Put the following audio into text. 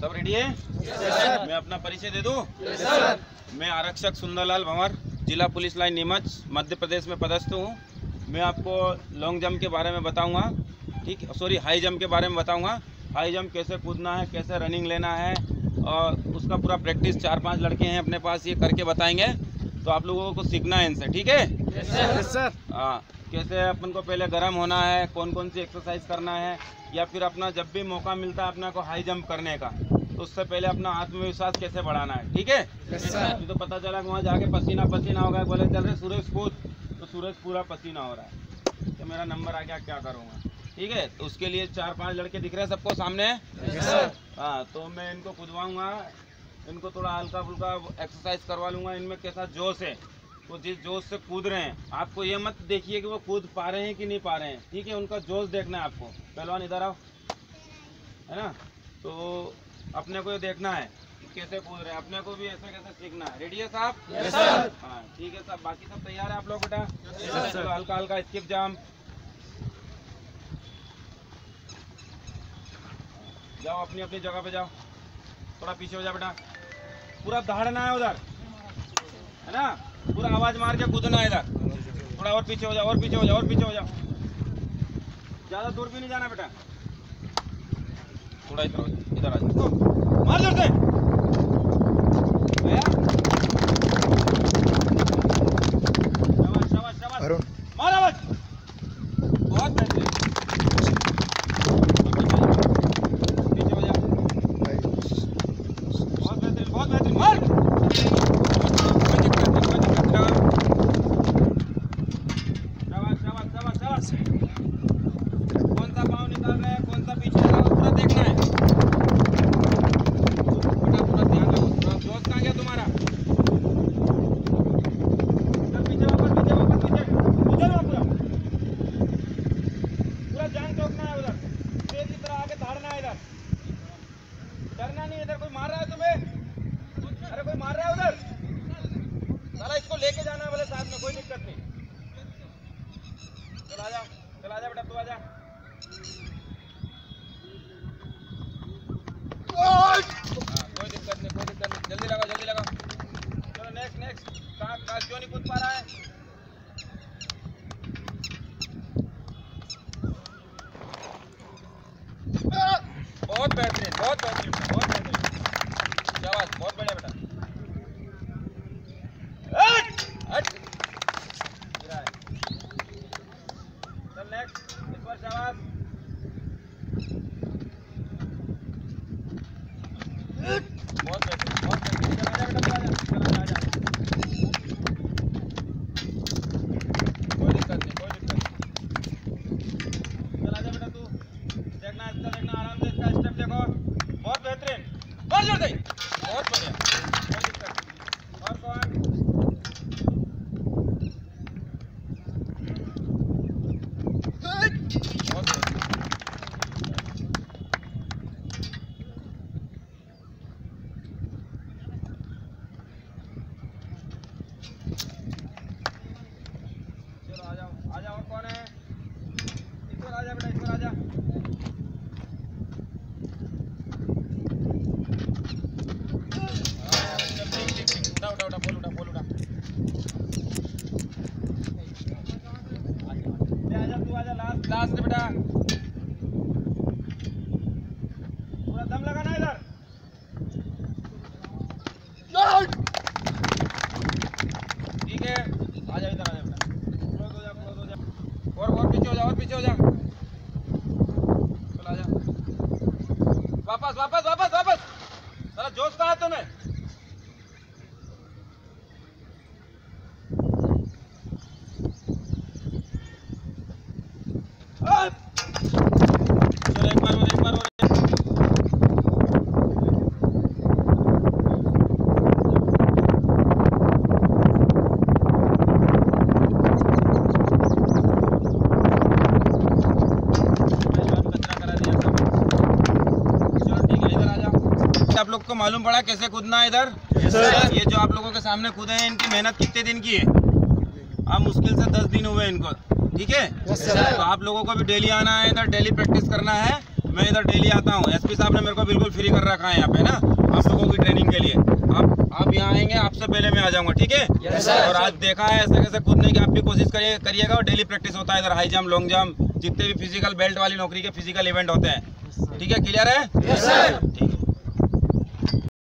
सब रेडी है? मैं अपना परिचय दे दूं? मैं आरक्षक सुंदरलाल भंवर, जिला पुलिस लाइन नीमच, मध्य प्रदेश में पदस्थ हूँ। मैं आपको लॉन्ग जंप के बारे में बताऊंगा, ठीक, सॉरी हाई जंप के बारे में बताऊंगा। हाई जंप कैसे कूदना है, कैसे रनिंग लेना है, और उसका पूरा प्रैक्टिस 4-5 लड़के हैं अपने पास, ये करके बताएंगे। तो आप लोगों को सीखना है इनसे, ठीक है? Yes sir. हाँ, कैसे अपन को पहले गर्म होना है, कौन कौन सी एक्सरसाइज करना है, या फिर अपना जब भी मौका मिलता है अपना को हाई जंप करने का, तो उससे पहले अपना आत्मविश्वास कैसे बढ़ाना है, ठीक है? तो पता चला कि वहाँ जाके पसीना पसीना हो गया, बोले चल रहे सूरज कूद, तो सूरज पूरा पसीना हो रहा है, तो मेरा नंबर आ गया, क्या करूँगा, ठीक है? तो उसके लिए 4-5 लड़के दिख रहे हैं सबको सामने। हाँ, तो मैं इनको कूदवाऊँगा, इनको थोड़ा हल्का फुल्का एक्सरसाइज करवा लूँगा। इनमें कैसा जोश है, वो जिस जोश से कूद रहे हैं, आपको ये मत देखिए कि वो कूद पा रहे हैं कि नहीं पा रहे हैं, ठीक है? उनका जोश देखना है आपको। पहलवान इधर आओ, है ना? तो अपने को ये देखना है कि कैसे कूद रहे हैं, अपने को भी ऐसे कैसे सीखना है। रेडी है साहब? Yes sir. हाँ ठीक है साहब, बाकी सब तैयार है आप लोग बेटा? चलो हल्का हल्का स्किप जंप, जाओ अपनी अपनी जगह पे जाओ, थोड़ा पीछे हो जाओ बेटा, पूरा दहाड़ना है उधर, है ना? पूरा आवाज मार के कूदना है इधर, थोड़ा और पीछे हो जाओ, और पीछे हो जाओ, और पीछे हो जाओ, ज्यादा दूर भी नहीं जाना बेटा, थोड़ा इधर आ जाओ, मार जोर से, शाबाश शाबाश शाबाश, मार आवाज, बहुत बेहतरीन, पीछे हो जाओ, बहुत बेहतरीन, मार, कौन सा पाँव निकाल रहे हैं, कौन सा पीछे लगा, पूरा देखना है बेटा, पूरा ध्यान रखो। जोश कहाँ गया तुम्हारा? पीछे वापस उधर पूरा पूरा जान चौकना है उधर, तेज की तरह आगे धाड़ना है इधर, डरना नहीं। इधर कोई मार रहा है तुम्हें? अरे कोई मार रहा है उधर, साला इसको लेके जाना है बोले साथ में, कोई दिक्कत नहीं। चला जा बेटा, तू आ जा। कोई दिक्कत नहीं, कोई दिक्कत नहीं, जल्दी लगाओ, जल्दी लगाओ। चलो नेक्स्ट नेक्स्ट, कहाँ क्यों नहीं कूद पा रहा है? बहुत बेहतरीन, बहुत बेहतरीन, बहुत बेहतरीन, शाबाश, बहुत बढ़िया बेटा। चल नेक्स्ट, इस बार शाबाश, बहुत बेहतरीन, बहुत बेहतरीन, चल आजा बेटा, चल आजा, कोई दिक्कत नहीं, कोई दिक्कत नहीं, चल आजा बेटा, तू देखना, इसका देखना, आराम से इसका स्टेप देखो, बहुत बेहतरीन, बहुत जोर से, बहुत बढ़िया, कोई दिक्कत नहीं। और कौन? चलो आ जाओ, और कौन है? ईश्वर आ जा बेटा, ईश्वर आ जा, उठा बोल उठा, आजा तू, आजा लास्ट बेटा, पूरा दम लगाना इधर, ठीक है? आजा इधर, आजा बेटा, क्लोज हो जा, और पीछे हो जा, और पीछे हो जा, चल आजा, वापस वापस वापस वापस, साला जोश कहाँ है तुम्हें? चलो एक बार और आप लोग को मालूम पड़ा कैसे कूदना है इधर? ये जो आप लोगों के सामने कूदे हैं, इनकी मेहनत कितने दिन की है? अब मुश्किल से 10 दिन हुए इनको, ठीक है? तो आप लोगों को भी डेली आना है इधर, डेली प्रैक्टिस करना है। मैं इधर डेली आता हूँ। एसपी साहब ने मेरे को बिल्कुल फ्री कर रखा है यहाँ पे ना, आप लोगों की ट्रेनिंग के लिए। आप यहाँ आएंगे, आपसे पहले मैं आ जाऊँगा, ठीक है? और आज देखा है ऐसे कैसे कूदने की, आप भी कोशिश करिएगा। और डेली प्रैक्टिस होता है इधर, हाई जंप, लॉन्ग जंप, जितने भी फिजिकल बेल्ट वाली नौकरी के फिजिकल इवेंट होते हैं, ठीक है? क्लियर है? ठीक है।